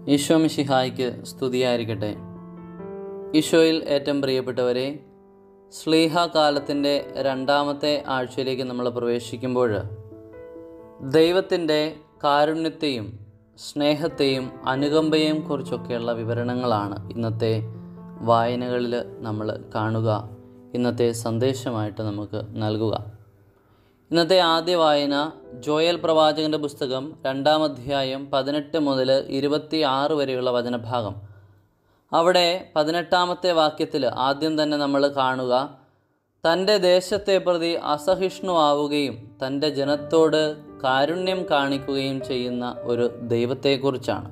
ഈശോ മിശിഹായ്ക്ക് സ്തുതിയായിരിക്കട്ടെ. ഈശോയിൽ ഏറ്റവും പ്രിയപ്പെട്ടവരെ, ശ്ലീഹ കാലത്തിൻ്റെ രണ്ടാമത്തെ ആഴ്ചയിലേക്ക് നമ്മൾ പ്രവേശിക്കുമ്പോൾ ദൈവത്തിൻ്റെ കാരുണ്യത്തെയും സ്നേഹത്തെയും അനുകമ്പയെയും കുറിച്ചൊക്കെയുള്ള വിവരണങ്ങളാണ് ഇന്നത്തെ വായനകളിൽ നമ്മൾ കാണുക, ഇന്നത്തെ സന്ദേശമായിട്ട് നമുക്ക് നൽകുക. ഇന്നത്തെ ആദ്യ വായന ജോയൽ പ്രവാചകൻ്റെ പുസ്തകം 2-ാം അധ്യായം 18 മുതൽ 26 വരെയുള്ള വചനഭാഗം. അവിടെ 18-ാമത്തെ വാക്യത്തിൽ ആദ്യം തന്നെ നമ്മൾ കാണുക, തൻ്റെ ദേശത്തെ പ്രതി അസഹിഷ്ണുവാവുകയും തൻ്റെ ജനത്തോട് കാരുണ്യം കാണിക്കുകയും ചെയ്യുന്ന ഒരു ദൈവത്തെക്കുറിച്ചാണ്.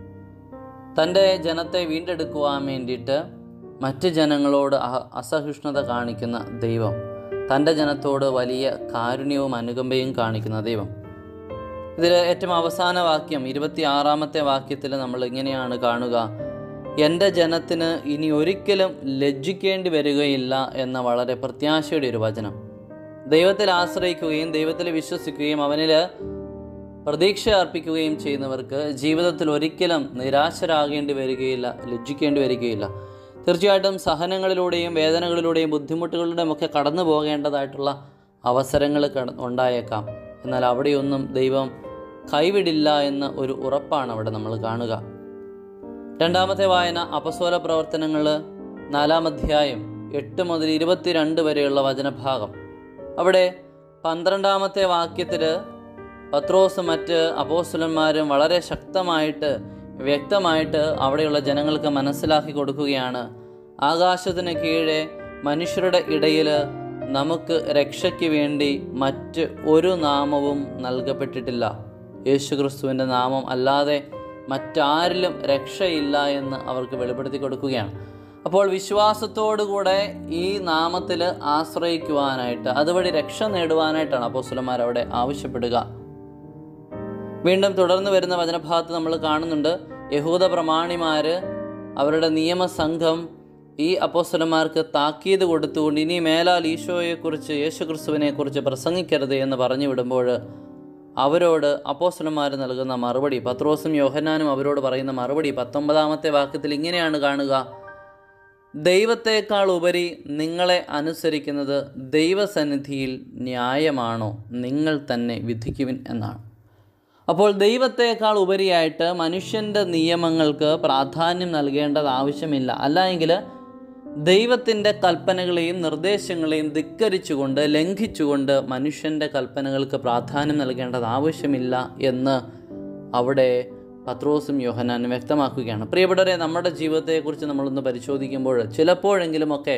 തൻ്റെ ജനത്തെ വീണ്ടെടുക്കുവാൻ വേണ്ടിയിട്ട് മറ്റ് ജനങ്ങളോട് അസഹിഷ്ണുത കാണിക്കുന്ന ദൈവം, തൻ്റെ ജനത്തോട് വലിയ കാരുണ്യവും അനുകമ്പയും കാണിക്കുന്ന ദൈവം. ഇതിൽ ഏറ്റവും അവസാന വാക്യം 26-ാമത്തെ വാക്യത്തിൽ നമ്മൾ ഇങ്ങനെയാണ് കാണുക, എൻ്റെ ജനത്തിന് ഇനി ഒരിക്കലും ലജ്ജിക്കേണ്ടി വരികയില്ല എന്ന വളരെ പ്രത്യാശയുടെ ഒരു വചനം. ദൈവത്തിൽ ആശ്രയിക്കുകയും ദൈവത്തിൽ വിശ്വസിക്കുകയും അവനിൽ പ്രതീക്ഷ അർപ്പിക്കുകയും ചെയ്യുന്നവർക്ക് ജീവിതത്തിൽ ഒരിക്കലും നിരാശരാകേണ്ടി വരികയില്ല, ലജ്ജിക്കേണ്ടി വരികയില്ല. തീർച്ചയായിട്ടും സഹനങ്ങളിലൂടെയും വേദനകളിലൂടെയും ബുദ്ധിമുട്ടുകളിലൂടെയും ഒക്കെ കടന്നു പോകേണ്ടതായിട്ടുള്ള അവസരങ്ങൾ ഉണ്ടായേക്കാം. എന്നാൽ അവിടെയൊന്നും ദൈവം കൈവിടില്ല എന്ന ഒരു ഉറപ്പാണ് അവിടെ നമ്മൾ കാണുക. രണ്ടാമത്തെ വായന അപ്പസ്തോല പ്രവർത്തനങ്ങൾ 4-ാം അധ്യായം 8 മുതൽ 22 വരെയുള്ള വചനഭാഗം. അവിടെ 12-ാമത്തെ വാക്യത്തിൽ പത്രോസും മറ്റ് അപ്പോസ്തലന്മാരും വളരെ ശക്തമായിട്ട് വ്യക്തമായിട്ട് അവിടെയുള്ള ജനങ്ങൾക്ക് മനസ്സിലാക്കി കൊടുക്കുകയാണ്, ആകാശത്തിന് കീഴെ മനുഷ്യരുടെ ഇടയിൽ നമുക്ക് രക്ഷയ്ക്ക് വേണ്ടി മറ്റ് ഒരു നാമവും നൽകപ്പെട്ടിട്ടില്ല. യേശുക്രിസ്തുവിൻ്റെ നാമം അല്ലാതെ മറ്റാരിലും രക്ഷയില്ല എന്ന് അവർക്ക് വെളിപ്പെടുത്തി കൊടുക്കുകയാണ്. അപ്പോൾ വിശ്വാസത്തോടുകൂടെ ഈ നാമത്തിൽ ആശ്രയിക്കുവാനായിട്ട്, അതുവഴി രക്ഷ നേടുവാനായിട്ടാണ് അപ്പോസ്തലന്മാർ അവിടെ ആവശ്യപ്പെടുക. വീണ്ടും തുടർന്ന് വരുന്ന വചനഭാഗത്ത് നമ്മൾ കാണുന്നുണ്ട്, യഹൂദ പ്രമാണിമാർ അവരുടെ നിയമസംഘം ഈ അപ്പോസ്തലന്മാർക്ക് താക്കീത് കൊടുത്തുകൊണ്ട് ഇനി മേലാൽ ഈശോയെക്കുറിച്ച്, യേശുക്രിസ്തുവിനെക്കുറിച്ച് പ്രസംഗിക്കരുത് എന്ന് പറഞ്ഞു വിടുമ്പോൾ അവരോട് അപ്പോസ്തലന്മാർ നൽകുന്ന മറുപടി, പത്രോസും യോഹന്നാനും അവരോട് പറയുന്ന മറുപടി 19-ാമത്തെ വാക്യത്തിൽ ഇങ്ങനെയാണ് കാണുക, ദൈവത്തെക്കാൾ ഉപരി നിങ്ങളെ അനുസരിക്കുന്നത് ദൈവസന്നിധിയിൽ ന്യായമാണോ, നിങ്ങൾ തന്നെ വിധിക്കുവിൻ എന്നാണ്. അപ്പോൾ ദൈവത്തെക്കാൾ ഉപരിയായിട്ട് മനുഷ്യൻ്റെ നിയമങ്ങൾക്ക് പ്രാധാന്യം നൽകേണ്ടത് ആവശ്യമില്ല. അല്ലെങ്കിൽ ദൈവത്തിൻ്റെ കൽപ്പനകളെയും നിർദ്ദേശങ്ങളെയും ധിക്കരിച്ചുകൊണ്ട്, ലംഘിച്ചുകൊണ്ട് മനുഷ്യൻ്റെ കൽപ്പനകൾക്ക് പ്രാധാന്യം നൽകേണ്ടത് ആവശ്യമില്ല എന്ന് അവിടെ പത്രോസും യോഹന്നാനും വ്യക്തമാക്കുകയാണ്. പ്രിയപ്പെട്ടവരെ, നമ്മുടെ ജീവിതത്തെക്കുറിച്ച് നമ്മളൊന്ന് പരിശോധിക്കുമ്പോൾ ചിലപ്പോഴെങ്കിലുമൊക്കെ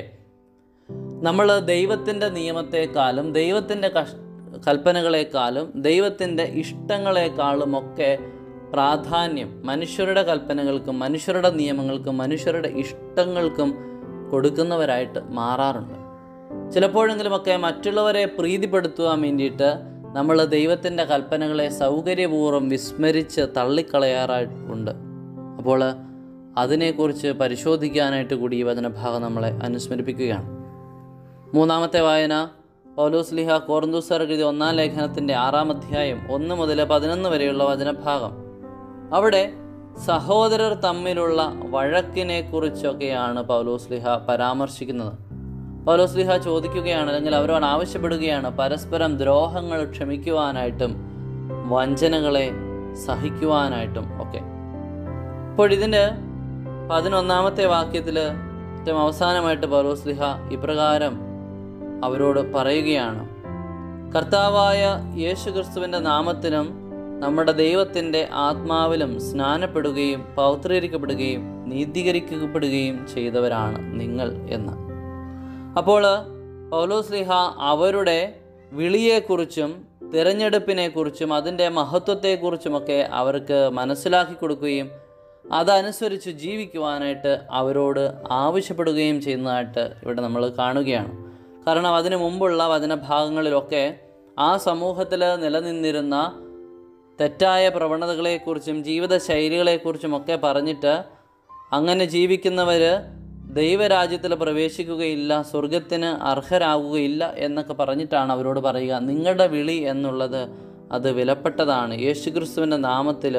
നമ്മൾ ദൈവത്തിൻ്റെ നിയമത്തെക്കാളും ദൈവത്തിൻ്റെ കൽപ്പനകളെക്കാളും ദൈവത്തിൻ്റെ ഇഷ്ടങ്ങളെക്കാളുമൊക്കെ പ്രാധാന്യം മനുഷ്യരുടെ കൽപ്പനകൾക്കും മനുഷ്യരുടെ നിയമങ്ങൾക്കും മനുഷ്യരുടെ ഇഷ്ടങ്ങൾക്കും കൊടുക്കുന്നവരായിട്ട് മാറാറുണ്ട്. ചിലപ്പോഴെങ്കിലുമൊക്കെ മറ്റുള്ളവരെ പ്രീതിപ്പെടുത്തുവാൻ വേണ്ടിയിട്ട് നമ്മൾ ദൈവത്തിൻ്റെ കൽപ്പനകളെ സൗകര്യപൂർവ്വം വിസ്മരിച്ച് തള്ളിക്കളയാറായിട്ടുണ്ട്. അപ്പോൾ അതിനെക്കുറിച്ച് പരിശോധിക്കാനായിട്ട് കൂടി ഈ വചനഭാഗം നമ്മളെ അനുസ്മരിപ്പിക്കുകയാണ്. മൂന്നാമത്തെ വായന പൗലോസ്ലീഹ കൊറിന്തോസ്യർക്ക് എഴുതിയ 1-ാം ലേഖനത്തിൻ്റെ 6-ാം അധ്യായം 1 മുതൽ 11 വരെയുള്ള വചനഭാഗം. അവിടെ സഹോദരർ തമ്മിലുള്ള വഴക്കിനെ കുറിച്ചൊക്കെയാണ് പൗലോസ്ലീഹ പരാമർശിക്കുന്നത്. പൗലോസ്ലീഹ ചോദിക്കുകയാണ്, അല്ലെങ്കിൽ അവരോട് ആവശ്യപ്പെടുകയാണ്, പരസ്പരം ദ്രോഹങ്ങൾ ക്ഷമിക്കുവാനായിട്ടും വഞ്ചനകളെ സഹിക്കുവാനായിട്ടും ഒക്കെ. അപ്പോൾ ഇതിൻ്റെ 11-ാമത്തെ വാക്യത്തിൽ ഏറ്റവും അവസാനമായിട്ട് പൗലോസ്ലീഹ ഇപ്രകാരം അവരോട് പറയുകയാണ്, കർത്താവായ യേശുക്രിസ്തുവിൻ്റെ നാമത്തിലും നമ്മുടെ ദൈവത്തിൻ്റെ ആത്മാവിലും സ്നാനപ്പെടുകയും പൗത്രീകരിക്കപ്പെടുകയും നീതീകരിക്കപ്പെടുകയും ചെയ്തവരാണ് നിങ്ങൾ എന്ന്. അപ്പോൾ പൗലോസ്ലീഹ അവരുടെ വിളിയെക്കുറിച്ചും തിരഞ്ഞെടുപ്പിനെക്കുറിച്ചും അതിൻ്റെ മഹത്വത്തെക്കുറിച്ചുമൊക്കെ അവർക്ക് മനസ്സിലാക്കി കൊടുക്കുകയും അതനുസരിച്ച് ജീവിക്കുവാനായിട്ട് അവരോട് ആവശ്യപ്പെടുകയും ചെയ്യുന്നതായിട്ട് ഇവിടെ നമ്മൾ കാണുകയാണ്. കാരണം അതിനു മുമ്പുള്ള വചനഭാഗങ്ങളിലൊക്കെ ആ സമൂഹത്തിൽ നിലനിന്നിരുന്ന തെറ്റായ പ്രവണതകളെക്കുറിച്ചും ജീവിതശൈലികളെക്കുറിച്ചുമൊക്കെ പറഞ്ഞിട്ട് അങ്ങനെ ജീവിക്കുന്നവർ ദൈവരാജ്യത്തിൽ പ്രവേശിക്കുകയില്ല, സ്വർഗത്തിന് അർഹരാകുകയില്ല എന്നൊക്കെ പറഞ്ഞിട്ടാണ് അവരോട് പറയുക, നിങ്ങളുടെ വിളി എന്നുള്ളത് അത് വിലപ്പെട്ടതാണ്. യേശുക്രിസ്തുവിൻ്റെ നാമത്തിൽ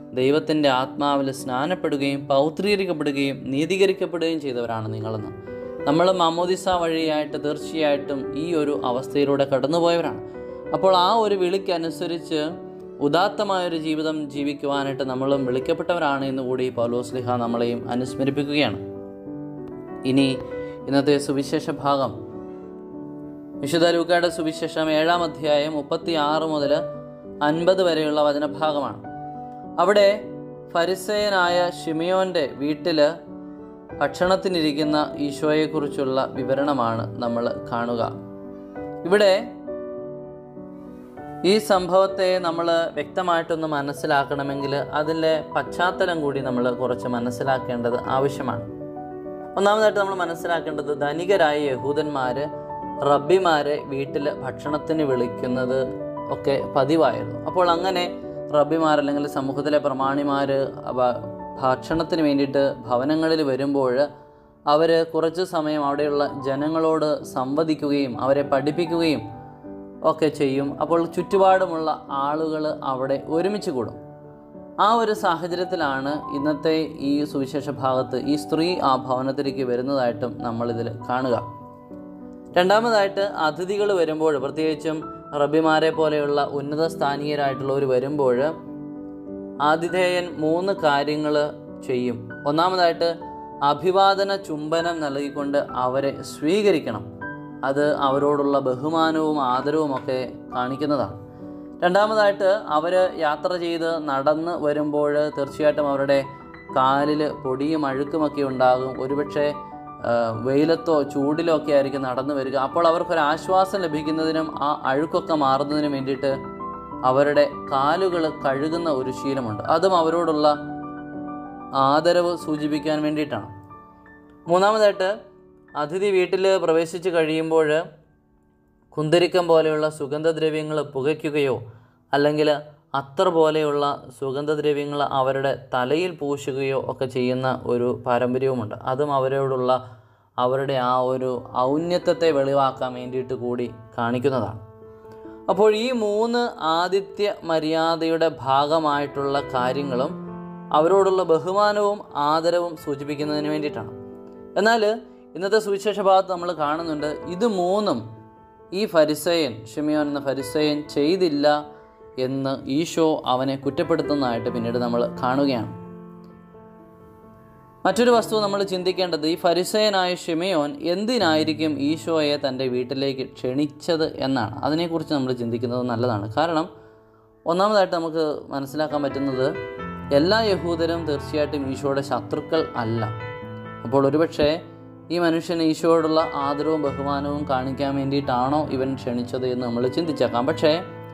ദൈവത്തിൻ്റെ ആത്മാവിൽ സ്നാനപ്പെടുകയും പൗത്രീകരിക്കപ്പെടുകയും നീതീകരിക്കപ്പെടുകയും ചെയ്തവരാണ് നിങ്ങളെന്ന്. നമ്മൾ മാമോദിസ വഴിയായിട്ട് തീർച്ചയായിട്ടും ഈ ഒരു അവസ്ഥയിലൂടെ കടന്നുപോയവരാണ്. അപ്പോൾ ആ ഒരു വിളിക്കനുസരിച്ച് ഉദാത്തമായൊരു ജീവിതം ജീവിക്കുവാനായിട്ട് നമ്മളും വിളിക്കപ്പെട്ടവരാണ് എന്നുകൂടി പൗലോസ്ലീഹ നമ്മളെയും അനുസ്മരിപ്പിക്കുകയാണ്. ഇനി ഇന്നത്തെ സുവിശേഷ ഭാഗം വിശുദ്ധ ലൂക്കായുടെ സുവിശേഷം 7-ാം അധ്യായം 36 മുതൽ 50 വരെയുള്ള വചനഭാഗമാണ്. അവിടെ ഫരിസേയനായ ശിമയോൻ്റെ വീട്ടിൽ ഭക്ഷണത്തിനിരിക്കുന്ന ഈശോയെക്കുറിച്ചുള്ള വിവരണമാണ് നമ്മൾ കാണുക. ഇവിടെ ഈ സംഭവത്തെ നമ്മൾ വ്യക്തമായിട്ടൊന്ന് മനസ്സിലാക്കണമെങ്കിൽ അതിലെ പശ്ചാത്തലം കൂടി നമ്മൾ കുറച്ച് മനസ്സിലാക്കേണ്ടത് ആവശ്യമാണ്. ഒന്നാമതായിട്ട് നമ്മൾ മനസ്സിലാക്കേണ്ടത് ധനികരായ യഹൂദന്മാർ റബ്ബിമാരെ വീട്ടിൽ ഭക്ഷണത്തിന് വിളിക്കുന്നത് ഒക്കെ പതിവായിരുന്നു. അപ്പോൾ അങ്ങനെ റബ്ബിമാർ അല്ലെങ്കിൽ സമൂഹത്തിലെ പ്രമാണിമാർ ഭക്ഷണത്തിന് വേണ്ടിയിട്ട് ഭവനങ്ങളിൽ വരുമ്പോൾ അവർ കുറച്ച് സമയം അവിടെയുള്ള ജനങ്ങളോട് സംവദിക്കുകയും അവരെ പഠിപ്പിക്കുകയും ഒക്കെ ചെയ്യും. അപ്പോൾ ചുറ്റുപാടുമുള്ള ആളുകൾ അവിടെ ഒരുമിച്ച് കൂടും. ആ ഒരു സാഹചര്യത്തിലാണ് ഇന്നത്തെ ഈ സുവിശേഷ ഭാഗത്ത് ഈ സ്ത്രീ ആ ഭവനത്തിലേക്ക് വരുന്നതായിട്ടും നമ്മളിതിൽ കാണുക. രണ്ടാമതായിട്ട് അതിഥികൾ വരുമ്പോൾ, പ്രത്യേകിച്ചും റബ്ബിമാരെ പോലെയുള്ള ഉന്നത സ്ഥാനീയരായിട്ടുള്ളവർ വരുമ്പോൾ ആതിഥേയൻ 3 കാര്യങ്ങൾ ചെയ്യും. ഒന്നാമതായിട്ട് അഭിവാദന ചുംബനം നൽകിക്കൊണ്ട് അവരെ സ്വീകരിക്കണം. അത് അവരോടുള്ള ബഹുമാനവും ആദരവും ഒക്കെ കാണിക്കുന്നതാണ്. രണ്ടാമതായിട്ട് അവർ യാത്ര ചെയ്ത് നടന്ന് വരുമ്പോൾ തീർച്ചയായിട്ടും അവരുടെ കാലിൽ പൊടിയും അഴുക്കുമൊക്കെ ഉണ്ടാകും. ഒരുപക്ഷെ വെയിലത്തോ ചൂടിലോ ഒക്കെ ആയിരിക്കും നടന്നു വരിക. അപ്പോൾ അവർക്കൊരാശ്വാസം ലഭിക്കുന്നതിനും ആ അഴുക്കൊക്കെ മാറുന്നതിനും വേണ്ടിയിട്ട് അവരുടെ കാലുകൾ കഴുകുന്ന ഒരു ശീലമുണ്ട്. അതും അവരോടുള്ള ആദരവ് സൂചിപ്പിക്കാൻ വേണ്ടിയിട്ടാണ്. മൂന്നാമതായിട്ട് അതിഥി വീട്ടിൽ പ്രവേശിച്ച് കഴിയുമ്പോൾ കുന്തിരിക്കം പോലെയുള്ള സുഗന്ധദ്രവ്യങ്ങൾ പുകയ്ക്കുകയോ അല്ലെങ്കിൽ അത്തർ പോലെയുള്ള സുഗന്ധദ്രവ്യങ്ങൾ അവരുടെ തലയിൽ പൂശുകയോ ഒക്കെ ചെയ്യുന്ന ഒരു പാരമ്പര്യവുമുണ്ട്. അതും അവരോടുള്ള അവരുടെ ആ ഒരു ഔന്നത്യത്തെ വെളിവാക്കാൻ വേണ്ടിയിട്ട് കൂടി കാണിക്കുന്നതാണ്. അപ്പോൾ ഈ 3 ആതിഥ്യ മര്യാദയുടെ ഭാഗമായിട്ടുള്ള കാര്യങ്ങളും അവരോടുള്ള ബഹുമാനവും ആദരവും സൂചിപ്പിക്കുന്നതിന് വേണ്ടിയിട്ടാണ്. എന്നാൽ ഇന്നത്തെ സുവിശേഷ ഭാഗത്ത് നമ്മൾ കാണുന്നുണ്ട്, ഇത് 3 ഈ ഫരിസേയൻ, ശിമയോൻ എന്ന ഫരിസേയൻ ചെയ്തില്ല എന്ന് ഈശോ അവനെ കുറ്റപ്പെടുത്തുന്നതായിട്ട് പിന്നീട് നമ്മൾ കാണുകയാണ്. മറ്റൊരു വസ്തു നമ്മൾ ചിന്തിക്കേണ്ടത്, ഈ ഫരിസേയനായ ശിമയോൻ എന്തിനായിരിക്കും ഈശോയെ തൻ്റെ വീട്ടിലേക്ക് ക്ഷണിച്ചത് എന്നാണ്. അതിനെക്കുറിച്ച് നമ്മൾ ചിന്തിക്കുന്നത് നല്ലതാണ്. കാരണം ഒന്നാമതായിട്ട് നമുക്ക് മനസ്സിലാക്കാൻ പറ്റുന്നത്, എല്ലാ യഹൂദരും തീർച്ചയായിട്ടും ഈശോയുടെ ശത്രുക്കൾ അല്ല. അപ്പോൾ ഒരുപക്ഷെ ഈ മനുഷ്യന് ഈശോയോടുള്ള ആദരവും ബഹുമാനവും കാണിക്കാൻ വേണ്ടിയിട്ടാണോ ഇവൻ ക്ഷണിച്ചത് എന്ന് നമ്മൾ ചിന്തിച്ചേക്കാം. പക്ഷേ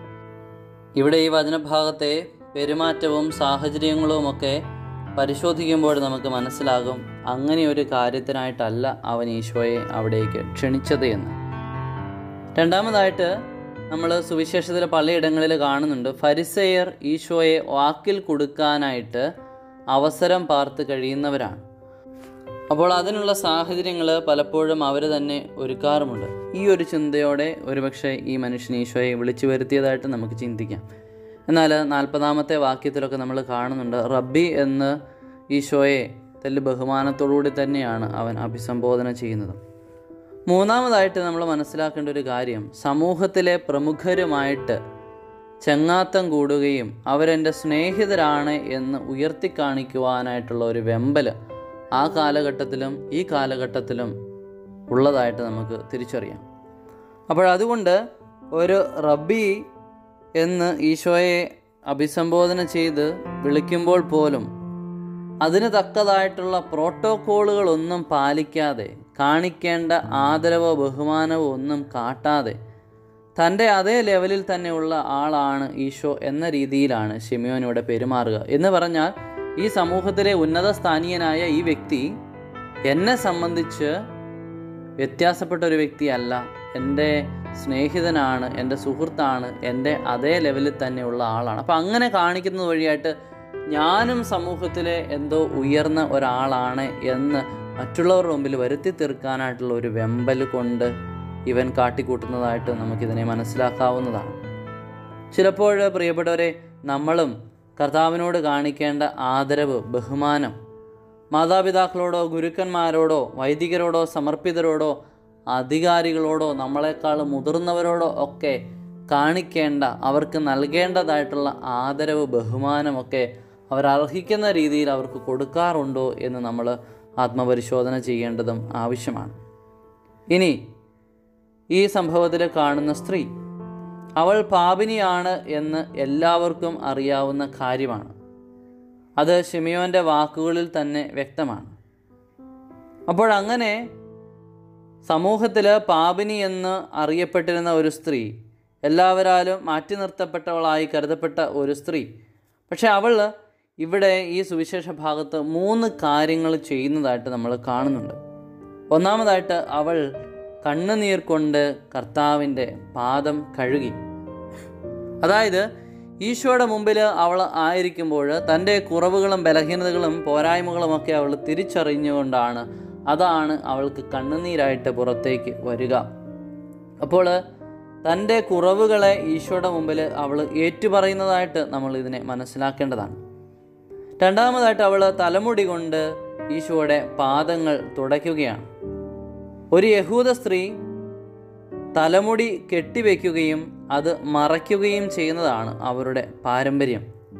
ഇവിടെ ഈ വചനഭാഗത്തെ പെരുമാറ്റവും സാഹചര്യങ്ങളുമൊക്കെ പരിശോധിക്കുമ്പോൾ നമുക്ക് മനസ്സിലാകും, അങ്ങനെ ഒരു കാര്യത്തിനായിട്ടല്ല അവൻ ഈശോയെ അവിടേക്ക് ക്ഷണിച്ചത് എന്ന്. രണ്ടാമതായിട്ട് നമ്മൾ സുവിശേഷത്തിലെ പലയിടങ്ങളിൽ കാണുന്നുണ്ട്, ഫരിസേയർ ഈശോയെ വാക്കിൽ കൊടുക്കാനായിട്ട് അവസരം പാർത്ത് കഴിയുന്നവരാണ്. അപ്പോൾ അതിനുള്ള സാഹചര്യങ്ങൾ പലപ്പോഴും അവർ തന്നെ ഒരുക്കാറുമുണ്ട്. ഈ ഒരു ചിന്തയോടെ ഒരുപക്ഷെ ഈ മനുഷ്യൻ ഈശോയെ വിളിച്ചു വരുത്തിയതായിട്ട് നമുക്ക് ചിന്തിക്കാം. എന്നാൽ 40-ാമത്തെ വാക്യത്തിലൊക്കെ നമ്മൾ കാണുന്നുണ്ട്, റബ്ബി എന്ന് ഈശോയെ തെല്ല് ബഹുമാനത്തോടുകൂടി തന്നെയാണ് അവൻ അഭിസംബോധന ചെയ്യുന്നത്. മൂന്നാമതായിട്ട് നമ്മൾ മനസ്സിലാക്കേണ്ട ഒരു കാര്യം, സമൂഹത്തിലെ പ്രമുഖരുമായിട്ട് ചങ്ങാത്തം കൂടുകയും അവരെൻ്റെ സ്നേഹിതരാണ് എന്ന് ഉയർത്തിക്കാണിക്കുവാനായിട്ടുള്ള ഒരു വെമ്പൽ ആ കാലഘട്ടത്തിലും ഈ കാലഘട്ടത്തിലും ഉള്ളതായിട്ട് നമുക്ക് തിരിച്ചറിയാം. അപ്പോഴതുകൊണ്ട് ഒരു റബ്ബി എന്ന് ഈശോയെ അഭിസംബോധന ചെയ്ത് വിളിക്കുമ്പോൾ പോലും അതിന് തക്കതായിട്ടുള്ള പ്രോട്ടോക്കോളുകളൊന്നും പാലിക്കാതെ, കാണിക്കേണ്ട ആദരവോ ബഹുമാനവോ ഒന്നും കാട്ടാതെ തൻ്റെ അതേ ലെവലിൽ തന്നെയുള്ള ആളാണ് ഈശോ എന്ന രീതിയിലാണ് ശിമയോനിവിടെ പെരുമാറുക. എന്ന് പറഞ്ഞാൽ ഈ സമൂഹത്തിലെ ഉന്നത സ്ഥാനീയനായ ഈ വ്യക്തി എന്നെ സംബന്ധിച്ച് വ്യത്യാസപ്പെട്ട ഒരു വ്യക്തിയല്ല, എൻ്റെ സ്നേഹിതനാണ്, എൻ്റെ സുഹൃത്താണ്, എൻ്റെ അതേ ലെവലിൽ തന്നെയുള്ള ആളാണ്. അപ്പം അങ്ങനെ കാണിക്കുന്നത് വഴിയായിട്ട് ഞാനും സമൂഹത്തിലെ എന്തോ ഉയർന്ന ഒരാളാണ് എന്ന് മറ്റുള്ളവരുടെ മുമ്പിൽ വരുത്തി തീർക്കാനായിട്ടുള്ള ഒരു വെമ്പൽ കൊണ്ട് ഇവൻ കാട്ടിക്കൂട്ടുന്നതായിട്ട് നമുക്കിതിനെ മനസ്സിലാക്കാവുന്നതാണ്. ചിലപ്പോൾ പ്രിയപ്പെട്ടവരെ, നമ്മളും കർത്താവിനോട് കാണിക്കേണ്ട ആദരവ്, ബഹുമാനം, മാതാപിതാക്കളോടോ ഗുരുക്കന്മാരോടോ വൈദികരോടോ സമർപ്പിതരോടോ അധികാരികളോടോ നമ്മളെക്കാൾ മുതിർന്നവരോടോ ഒക്കെ കാണിക്കേണ്ട, അവർക്ക് നൽകേണ്ടതായിട്ടുള്ള ആദരവ്, ബഹുമാനമൊക്കെ അവരർഹിക്കുന്ന രീതിയിൽ അവർക്ക് കൊടുക്കാറുണ്ടോ എന്ന് നമ്മൾ ആത്മപരിശോധന ചെയ്യേണ്ടതും ആവശ്യമാണ്. ഇനി ഈ സംഭവത്തിൽ കാണുന്ന സ്ത്രീ, അവൾ പാപിനിയാണ് എന്ന് എല്ലാവർക്കും അറിയാവുന്ന കാര്യമാണ്. അത് ശിമിയോൻ്റെ വാക്കുകളിൽ തന്നെ വ്യക്തമാണ്. അപ്പോഴങ്ങനെ സമൂഹത്തിൽ പാപിനി എന്ന് അറിയപ്പെട്ടിരുന്ന ഒരു സ്ത്രീ, എല്ലാവരാലും മാറ്റി നിർത്തപ്പെട്ടവളായി കരുതപ്പെട്ട ഒരു സ്ത്രീ, പക്ഷെ അവൾ ഇവിടെ ഈ സുവിശേഷ ഭാഗത്ത് 3 കാര്യങ്ങൾ ചെയ്യുന്നതായിട്ട് നമ്മൾ കാണുന്നുണ്ട്. ഒന്നാമതായിട്ട് അവൾ കണ്ണുനീർ കൊണ്ട് കർത്താവിൻ്റെ പാദം കഴുകി. അതായത് ഈശോയുടെ മുമ്പിൽ അവൾ ആയിരിക്കുമ്പോൾ തൻ്റെ കുറവുകളും ബലഹീനതകളും പോരായ്മകളുമൊക്കെ അവൾ തിരിച്ചറിഞ്ഞുകൊണ്ടാണ്, അതാണ് അവൾക്ക് കണ്ണുനീരായിട്ട് പുറത്തേക്ക് വരിക. അപ്പോൾ തൻ്റെ കുറവുകളെ ഈശോയുടെ മുമ്പിൽ അവൾ ഏറ്റുപറയുന്നതായിട്ട് നമ്മൾ ഇതിനെ മനസ്സിലാക്കേണ്ടതാണ്. രണ്ടാമതായിട്ട് അവൾ തലമുടി കൊണ്ട് ഈശോയുടെ പാദങ്ങൾ തുടയ്ക്കുകയാണ്. ഒരു യഹൂദ സ്ത്രീ തലമുടി കെട്ടിവെക്കുകയും അത് മറയ്ക്കുകയും ചെയ്യുന്നതാണ് അവരുടെ പാരമ്പര്യം.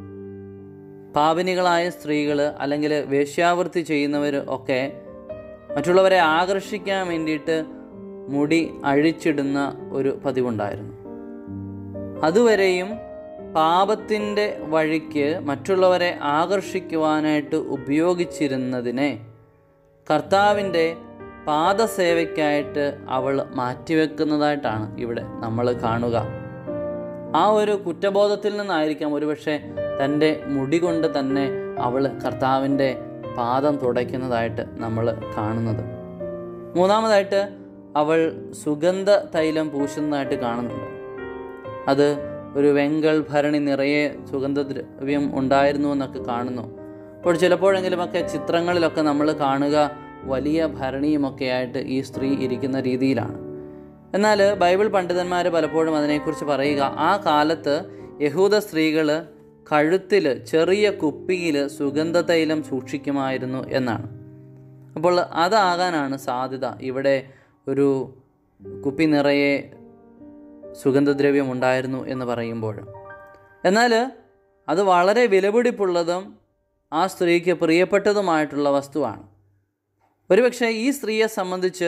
പാപിനികളായ സ്ത്രീകൾ അല്ലെങ്കിൽ വേശ്യാവൃത്തി ചെയ്യുന്നവർ ഒക്കെ മറ്റുള്ളവരെ ആകർഷിക്കാൻ വേണ്ടിയിട്ട് മുടി അഴിച്ചിടുന്ന ഒരു പതിവുണ്ടായിരുന്നു. അതുവരെയും പാപത്തിൻ്റെ വഴിക്ക് മറ്റുള്ളവരെ ആകർഷിക്കുവാനായിട്ട് ഉപയോഗിച്ചിരുന്നതിനെ കർത്താവിൻ്റെ പാദസേവയ്ക്കായിട്ട് അവൾ മാറ്റിവെക്കുന്നതായിട്ടാണ് ഇവിടെ നമ്മൾ കാണുക. ആ ഒരു കുറ്റബോധത്തിൽ നിന്നായിരിക്കാം ഒരുപക്ഷെ തൻ്റെ മുടി കൊണ്ട് തന്നെ അവൾ കർത്താവിൻ്റെ പാദം തുടയ്ക്കുന്നതായിട്ട് നമ്മൾ കാണുന്നത്. മൂന്നാമതായിട്ട് അവൾ സുഗന്ധ തൈലം പൂശുന്നതായിട്ട് കാണുന്നുണ്ട്. അത് ഒരു വെങ്കൽ ഭരണി നിറയെ സുഗന്ധദ്രവ്യം ഉണ്ടായിരുന്നു എന്നൊക്കെ കാണുന്നു. അപ്പോൾ ചിലപ്പോഴെങ്കിലുമൊക്കെ ചിത്രങ്ങളിലൊക്കെ നമ്മൾ കാണുക വലിയ ഭരണിയുമൊക്കെ ആയിട്ട് ഈ സ്ത്രീ ഇരിക്കുന്ന രീതിയിലാണ്. എന്നാൽ ബൈബിൾ പണ്ഡിതന്മാർ പലപ്പോഴും അതിനെക്കുറിച്ച് പറയുക, ആ കാലത്ത് യഹൂദ സ്ത്രീകൾ കഴുത്തിൽ ചെറിയ കുപ്പിയിൽ സുഗന്ധ തൈലം സൂക്ഷിക്കുമായിരുന്നു എന്നാണ്. അപ്പോൾ അതാകാനാണ് സാധ്യത. ഇവിടെ ഒരു കുപ്പി നിറയെ സുഗന്ധദ്രവ്യം ഉണ്ടായിരുന്നു എന്ന് പറയുമ്പോൾ. എന്നാൽ അത് വളരെ വിലപിടിപ്പുള്ളതും ആ സ്ത്രീക്ക് പ്രിയപ്പെട്ടതുമായിട്ടുള്ള വസ്തുവാണ്. ഒരുപക്ഷെ ഈ സ്ത്രീയെ സംബന്ധിച്ച്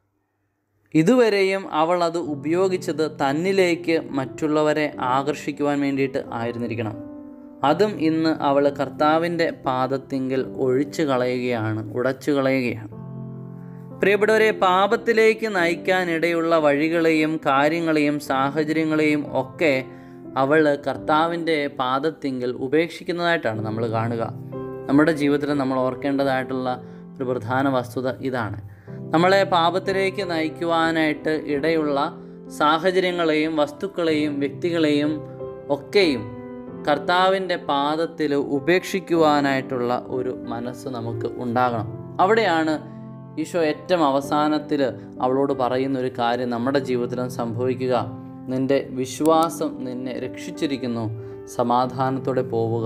ഇതുവരെയും അവൾ അത് ഉപയോഗിച്ചത് തന്നിലേക്ക് മറ്റുള്ളവരെ ആകർഷിക്കുവാൻ വേണ്ടിയിട്ട് ആയിരുന്നിരിക്കണം. അതും ഇന്ന് അവൾ കർത്താവിൻ്റെ പാദത്തിങ്കിൽ ഒഴിച്ചു കളയുകയാണ്, ഉടച്ചു കളയുകയാണ്. പ്രിയപ്പെട്ടവരെ, പാപത്തിലേക്ക് നയിക്കാനിടയുള്ള വഴികളെയും കാര്യങ്ങളെയും സാഹചര്യങ്ങളെയും ഒക്കെ അവൾ കർത്താവിൻ്റെ പാദത്തിങ്കിൽ ഉപേക്ഷിക്കുന്നതായിട്ടാണ് നമ്മൾ കാണുക. നമ്മുടെ ജീവിതത്തിൽ നമ്മൾ ഓർക്കേണ്ടതായിട്ടുള്ള ഒരു പ്രധാന വസ്തുത ഇതാണ്. നമ്മളെ പാപത്തിലേക്ക് നയിക്കുവാനായിട്ട് ഇടയുള്ള സാഹചര്യങ്ങളെയും വസ്തുക്കളെയും വ്യക്തികളെയും ഒക്കെയും കർത്താവിൻ്റെ പാദത്തിൽ ഉപേക്ഷിക്കുവാനായിട്ടുള്ള ഒരു മനസ്സ് നമുക്ക് ഉണ്ടാകണം. അവിടെയാണ് ഈശോ ഏറ്റവും അവസാനത്തിൽ അവളോട് പറയുന്ന ഒരു കാര്യം നമ്മുടെ ജീവിതത്തിലും സംഭവിക്കുക. നിൻ്റെ വിശ്വാസം നിന്നെ രക്ഷിച്ചിരിക്കുന്നു, സമാധാനത്തോടെ പോവുക.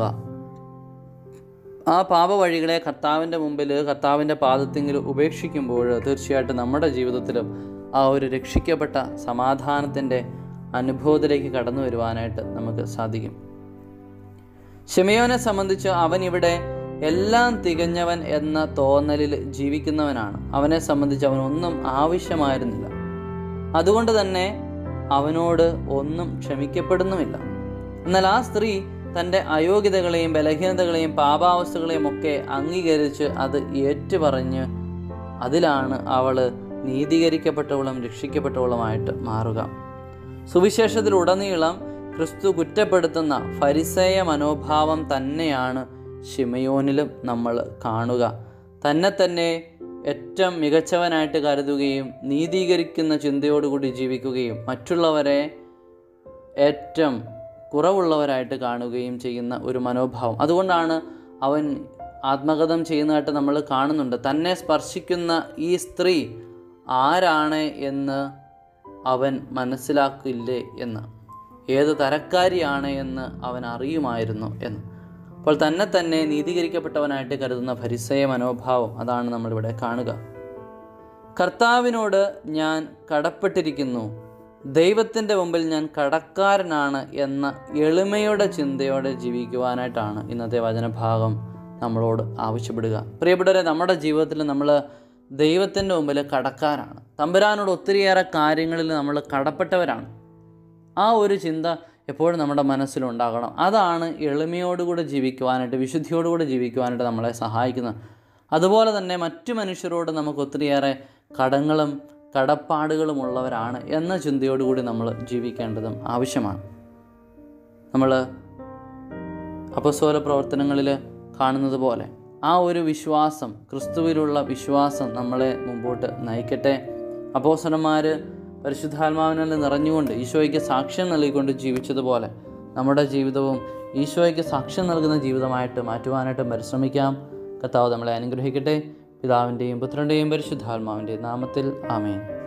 ആ പാപവഴികളെ കർത്താവിൻ്റെ മുമ്പിൽ, കർത്താവിൻ്റെ പാദത്തിങ്കിൽ ഉപേക്ഷിക്കുമ്പോൾ തീർച്ചയായിട്ടും നമ്മുടെ ജീവിതത്തിലും ആ ഒരു രക്ഷിക്കപ്പെട്ട സമാധാനത്തിൻ്റെ അനുഭവത്തിലേക്ക് കടന്നു വരുവാനായിട്ട് നമുക്ക് സാധിക്കും. ശിമയോനെ സംബന്ധിച്ച് അവൻ ഇവിടെ എല്ലാം തികഞ്ഞവൻ എന്ന തോന്നലിൽ ജീവിക്കുന്നവനാണ്. അവനെ സംബന്ധിച്ച് അവനൊന്നും ആവശ്യമായിരുന്നില്ല. അതുകൊണ്ട് തന്നെ അവനോട് ഒന്നും ക്ഷമിക്കപ്പെടുന്നുമില്ല. എന്നാൽ ആ സ്ത്രീ തൻ്റെ അയോഗ്യതകളെയും ബലഹീനതകളെയും പാപാവസ്ഥകളെയും ഒക്കെ അംഗീകരിച്ച് അത് ഏറ്റുപറഞ്ഞ് അതിലാണ് അവൾ നീതീകരിക്കപ്പെട്ടവളും രക്ഷിക്കപ്പെട്ടവളുമായിട്ട് മാറുക. സുവിശേഷത്തിലുടനീളം ക്രിസ്തു കുറ്റപ്പെടുത്തുന്ന ഫരിസേയ മനോഭാവം തന്നെയാണ് ശിമയോനിലും നമ്മൾ കാണുക. തന്നെ ഏറ്റവും മികച്ചവനായിട്ട് കരുതുകയും നീതീകരിക്കുന്ന ചിന്തയോടുകൂടി ജീവിക്കുകയും മറ്റുള്ളവരെ ഏറ്റവും കുറവുള്ളവരായിട്ട് കാണുകയും ചെയ്യുന്ന ഒരു മനോഭാവം. അതുകൊണ്ടാണ് അവൻ ആത്മകഥം ചെയ്യുന്നതായിട്ട് നമ്മൾ കാണുന്നുണ്ട്. തന്നെ സ്പർശിക്കുന്ന ഈ സ്ത്രീ ആരാണ് എന്ന് അവൻ മനസ്സിലാക്കില്ലേ എന്ന്, ഏത് തരക്കാരിയാണ് എന്ന് അവൻ അറിയുമായിരുന്നു എന്ന്. അപ്പോൾ തന്നെ തന്നെ നീതീകരിക്കപ്പെട്ടവനായിട്ട് കരുതുന്ന ഫരിസേയ മനോഭാവം, അതാണ് നമ്മളിവിടെ കാണുക. കർത്താവിനോട് ഞാൻ കടപ്പെട്ടിരിക്കുന്നു, ദൈവത്തിൻ്റെ മുമ്പിൽ ഞാൻ കടക്കാരനാണ് എന്ന എളിമയുടെ ചിന്തയോടെ ജീവിക്കുവാനായിട്ടാണ് ഇന്നത്തെ വചനഭാഗം നമ്മളോട് ആവശ്യപ്പെടുക. പ്രിയപ്പെട്ടവരെ, നമ്മുടെ ജീവിതത്തിൽ നമ്മൾ ദൈവത്തിൻ്റെ മുമ്പിൽ കടക്കാരാണ്. തമ്പുരാനോട് ഒത്തിരിയേറെ കാര്യങ്ങളിൽ നമ്മൾ കടപ്പെട്ടവരാണ്. ആ ഒരു ചിന്ത എപ്പോഴും നമ്മുടെ മനസ്സിലുണ്ടാകണം. അതാണ് എളിമയോടുകൂടി ജീവിക്കുവാനായിട്ട്, വിശുദ്ധിയോടുകൂടി ജീവിക്കുവാനായിട്ട് നമ്മളെ സഹായിക്കുന്നത്. അതുപോലെ തന്നെ മറ്റു മനുഷ്യരോട് നമുക്ക് ഒത്തിരിയേറെ കടങ്ങളും കടപ്പാടുകളും ഉള്ളവരാണ് എന്ന ചിന്തയോടുകൂടി നമ്മൾ ജീവിക്കേണ്ടതും ആവശ്യമാണ്. നമ്മൾ അപ്പോസ്തല പ്രവർത്തനങ്ങളിൽ കാണുന്നത് പോലെ ആ ഒരു വിശ്വാസം, ക്രിസ്തുവിലുള്ള വിശ്വാസം നമ്മളെ മുമ്പോട്ട് നയിക്കട്ടെ. അപ്പോസ്തലന്മാർ പരിശുദ്ധാത്മാവിനാൽ നിറഞ്ഞുകൊണ്ട് ഈശോയ്ക്ക് സാക്ഷ്യം നൽകിക്കൊണ്ട് ജീവിച്ചതുപോലെ നമ്മുടെ ജീവിതവും ഈശോയ്ക്ക് സാക്ഷ്യം നൽകുന്ന ജീവിതമായിട്ട് മാറ്റുവാനായിട്ട് പരിശ്രമിക്കാം. കർത്താവ് നമ്മളെ അനുഗ്രഹിക്കട്ടെ. പിതാവിൻ്റെയും പുത്രൻ്റെയും പരിശുദ്ധാത്മാവിൻ്റെയും നാമത്തിൽ ആമേൻ.